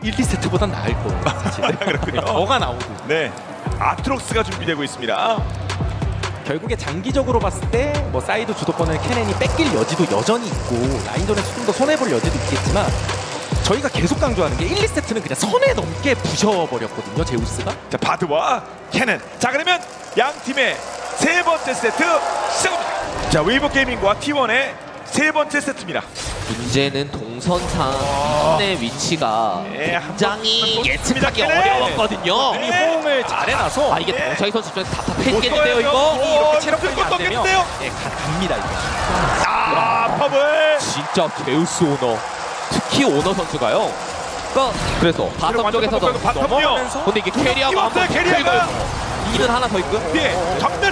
1, 2세트보단 나을 거예요. 그렇군요. 더가 나오고. 네, 아트록스가 준비되고 있습니다. 결국에 장기적으로 봤을 때 뭐 사이드 주도권을 케넨이 뺏길 여지도 여전히 있고 라인전에서 좀 더 손해볼 여지도 있겠지만 저희가 계속 강조하는 게 1, 2세트는 그냥 선에 넘게 부셔버렸거든요, 제우스가. 자, 바드와 캐넨. 자, 그러면 양 팀의 세 번째 세트 시작합니다. 자, 웨이버 게이밍과 T1의 세 번째 세트입니다. 문제는 동선상의 위치가 네, 굉장히 예측하기 캐넨! 어려웠거든요. 이 호응을 잘해놔서 이게 네. 정차희 선수 입장에서 답답했겠는데요, 이거? 이렇게 체력적이 안 되면 떴겠는데요? 갑니다, 이거. 팝을. 진짜 제우스 오너, 특히 오너 선수가요. 그래서 바텀 쪽에서도 바텀요. 근데 이게 캐리하고 한번 캐리하가. 일은 하나 더 있고요. 네, 전멸.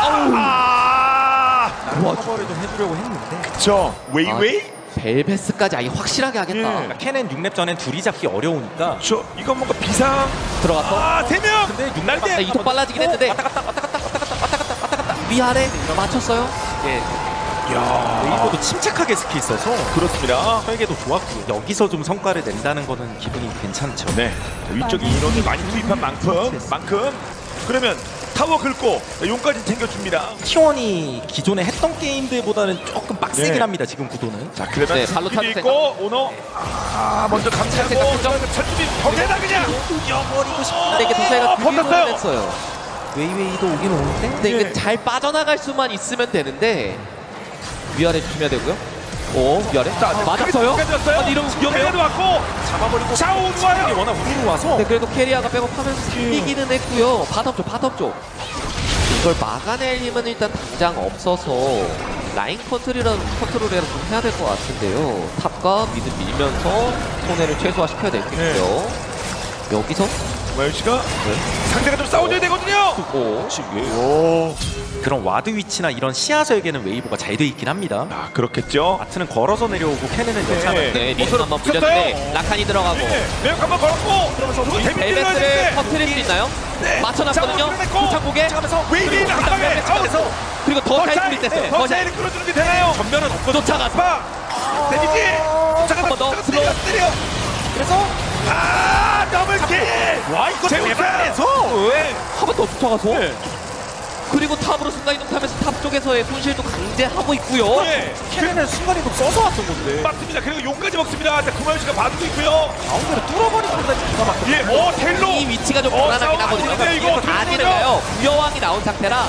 커버를 좀 해주려고 했는데 저 웨이웨이. 벨베스까지 아예 확실하게 하겠다. 그러니까 케넨 6렙 전엔 둘이 잡기 어려우니까 저 이건 뭔가 비상. 들어가서 세 명. 근데 6렙 근데 이속 빨라지긴 했는데 왔다 갔다 위아래 맞췄어요. 예. 웨이버도 침착하게 스킬 써서 그렇습니다. 설계도 좋았고요. 여기서 좀 성과를 낸다는 거는 기분이 괜찮죠. 네, 위쪽에 인원을 많이 투입한 만큼 그러면 타워 긁고 용까지 챙겨줍니다. T1이 기존에 했던 게임들보다는 조금 빡세긴 네. 합니다, 지금 구도는. 자, 그러면 네, 발로 준비 타도 있고 오너 먼저 감시하고 생각 철준비 벽에다 그냥 이겨버리고 싶다. 근데 이게 도사이가 버텼어요. 균형을 냈어요. 웨이웨이도 오긴 오는데 근데 예. 이게 잘 빠져나갈 수만 있으면 되는데 위아래 조심해야 되고요. 위아래 맞았어요? 아니 이러면 위험해요. 위험해도 왔고 잡아버리고 샤오 이 좋아요. 워낙 우리로 와서 근데 그래도 캐리아가 백업하면서 살리기는 했고요. 바텀 쪽. 이걸 막아낼 힘은 일단 당장 없어서 라인 컨트롤이라도 좀 해야 될 것 같은데요. 탑과 미드 밀면서 손해를 최소화시켜야 되겠고요. 여기서 마유씨가 상대가 좀 싸워줘야 되거든요. 오. 그런 와드 위치나 이런 시야 설계는 웨이브가 잘 돼 있긴 합니다. 아, 그렇겠죠. 아트는 걸어서 내려오고 케넨은 여차하면 네, 리스 한번 불렸는데 라칸이 들어가고 매우 한번 걸었고 그러면서 벨베스를 터트릴 수 있나요? 맞춰놨거든요. 도착국에 웨이비 한 방에 가운데서 그리고 더 차이 됐어요. 더 차이를 끌어주는 게 되나요? 전면은 없거든요. 쫓아가서 파 데미지 한번 더 슬로우. 때려. 그래서 더블킬. 와 이거 재밌다. 대박에서 한 번 더 쫓아가서 그리고 탑으로 순간이동하면서 탑 쪽에서의 손실도 강제하고 있고요. 케넨은 순간이동 써서 왔던 건데 맞습니다. 그리고 용까지 먹습니다. 자, 구마유씨가 봐주고 있고요. 가운데를 뚫어버리는 순간이 기가 막혀. 예, 텔로. 이 위치가 좀 불안하긴 하거든요. 싸우는데 이거 뒤에서 다 지르가요. 우여왕이 나온 상태라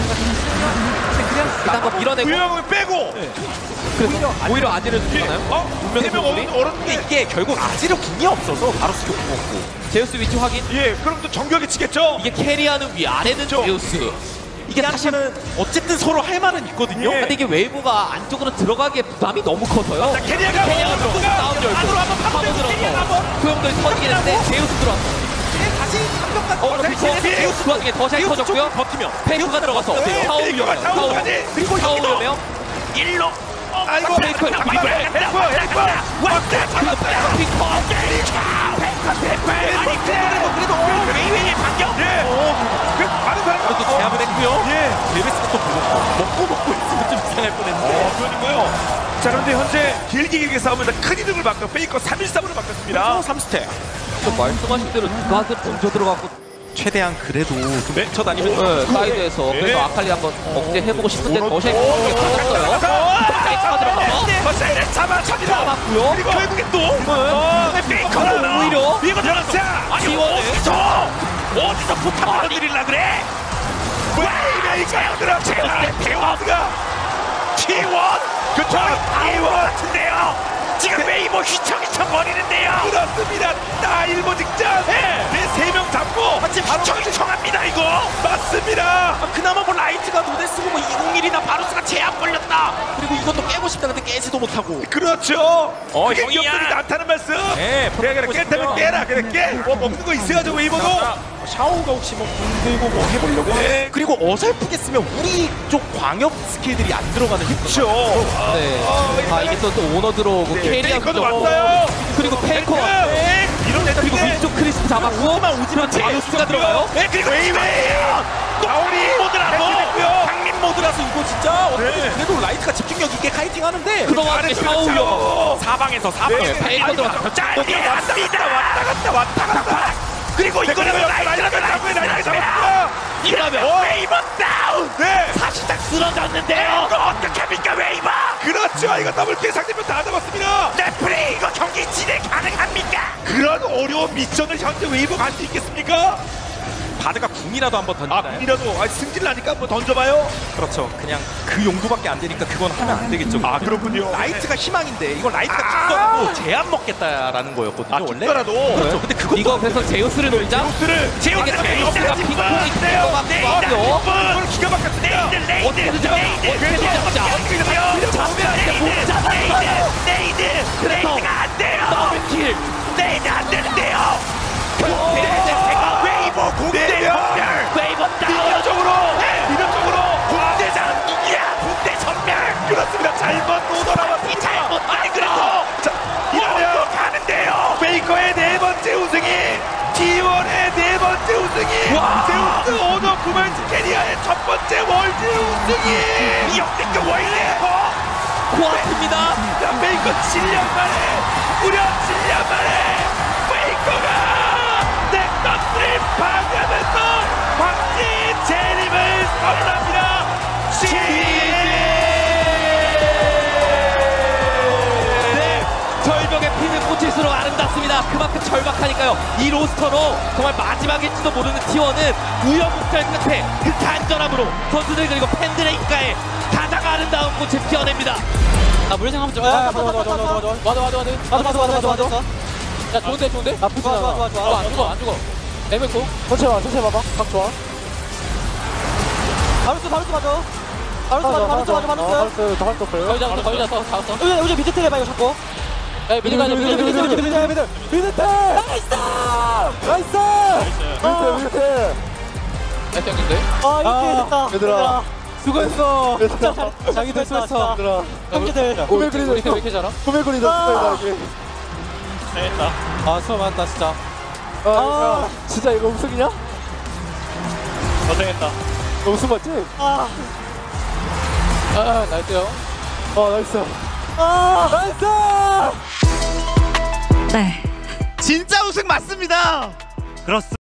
일단 한번 밀어내고 구형을 빼고. 그래서 오히려 아지를 주잖아요. 세명 얼었는데 근데 이게 결국 아지르 궁이 없어서 바로 수교 먹고 제우스 위치 확인. 예, 그럼 또 정벽에 치겠죠. 이게 캐리하는 위아래는 제우스. 이게 사실은 어쨌든 서로 할 말은 있거든요. 예. 근데 이게 웨이브가 안쪽으로 들어가기에 부담이 너무 커서요. 자, 캐리아가 들어가서 싸움 열고 안으로 한번 파고 캐리아가 한번. 들어서 소용돌이 터지긴 했는데 제우스 들어왔어. 다시 한명까지 제우스 그 와중에 더 잘 터졌고요. 버티면 페이크가 들어가서 타워 위험해요. 타워 위험해요. 일로. 아이고, 페이크 왔다. 그래도 웨이웨이 반격. 예. 그 많은 사람들도 제압을 했고요. 예. 레베스가 또 먹고 있으면 좀 이상할 뻔했는데. 그러니까요. 자, 그런데 현재 길게 싸우면서 큰 이득을 받고 페이커 313으로 바뀌었습니다. 3스택. 말씀하신 대로 누가들 먼저 들어갔고 최대한 그래도 좀 네. 쳐다니면서 사이드에서 네. 그래서 아칼리 한번 억제해보고 싶은데 오너- 더샤이 터졌어요. 더샤이 들어가서 더샤이를 잡아찹니다. 잡았고요. 그리고 결국엔 또 페이커는 오히려 이거 들어갔자. 아니, 어디서 부탁을 드리려 그래? 왜 이거 들어갔자? 대화가 T1 그쵸? T1 같은데요. 지금 웨이버 휘청휘청 거리는데요. 그렇습니다. 나 일보 직전. 네, 3명 잡고 휘청휘청합니다 이거. 맞습니다. 그나마 뭐 라이트가 눈에 쓰고 뭐 201이나 바루스가 제압 걸렸다. 그리고 이것도 깨고 싶다 근데 깨지도 못하고. 그렇죠. 그게 형이야. 기업들이 나타나는 말씀. 네, 그래 깨타면 깨라. 그래 깨. 뭐 먹는 거 있어야죠 웨이버도. 샤오가 혹시 뭐 공들고 뭐 해보려고. 네. 그리고 어설프게 쓰면 우리 쪽 광역 스킬들이 안 들어가는 그렇죠. 네. 이게 또 오너 들어오고 캐리아 페이커도 왔어요. 그리고 페이커 이런 애들 그리고 위쪽 크리스프 잡았고 오지만 바루스가 들어가요. 그리고 웨이웨이. 가오리 모드라서 강림 모드라서 이거 진짜 네. 그래도 라이트가 집중력 있게 카이팅 하는데 그동안 샤오요 사방에서 네. 페이커 들어갔어. 왔다 갔다 그리고 이거는 라이트가 잡았습니다. 이러면 웨이버 다운. 네. 사실상 쓰러졌는데요. 이거 어떻게 합니까 웨이버? 그렇죠. 이거 더블킬 상대편 다 잡았습니다. 레프리 이거 경기 진행 가능합니까? 그런 어려운 미션을 현재 웨이버 갈 수 있겠습니까? 바드가 궁이라도 한번 아 던지나요? 궁이라도 승질 나니까 한번 던져봐요. 그렇죠. 그냥 그 용도밖에 안 되니까 그건 하면 안 되겠죠. 아 그렇군요. 라이트가 희망인데 이건 라이트가 죽더라도 제압 먹겠다라는 거였거든요. 아 원래. 죽더라도 그렇죠. 근데 그거 이거 그래서 제우스를 노리자. 제우스를 이게 제우스가 핑퐁이 있을 것 같기도 하고요. 이걸 기가 막혔습니다. 어떻게든 잡자. 어떻게든 잡자. 못 잡았어요. 그래서 더블킬. 안 되는데요. 웨이버 군대 전멸. 웨이버 미력적으로 군대 장기야. 군대 전멸. 그렇습니다. 잘못 못 알아봤습니다. 잘못 아니 그래도 자 이러면 가는데요. 베이커의 네 번째 우승이 T1의 네 번째 우승이 제우스 오너 구만스 캐리아의 첫 번째 월드 우승이 역대급 월드 고맙습니다. 베이커 7년 만에 무려 7년 만에 베이커가 넥서스를 파괴하면서 황제 재림을 선언합니다. 네, 절벽에 피는 꽂힐수록 아름답습니다. 그만큼 절박하니까요. 이 로스터로 정말 마지막일지도 모르는 T1은 우여곡절 끝에 그 간절함으로 선수들 그리고 팬들의 입가에 가장 아름다운 꽃을 피워냅니다. 아 물생 한번 좀. 맞아. 야 좋은데? 나쁘지 않아. 좋아. 안 죽어. 레벨고. 천천히 봐봐. 각 좋아. 바루스 맞아. 바루스 맞아. 거의 잡았어. 우리 밑에 테레 봐 이거 잡고. 야 미드 가자. 밑에 나이스 형인데. 아 이렇게 됐다 얘들아. 수고했어 자기들 수고했어. 얘들아. 형제들 우리 왜 이렇게 잘하? 코메코리다 이게. 됐다. 아 수고 많다 진짜. 아 진짜 이거 우승이냐? 고생했다. 우승 맞지? 아 나이스요. 나이스. 나이스. 네. 진짜 우승 맞습니다. 그렇습니다.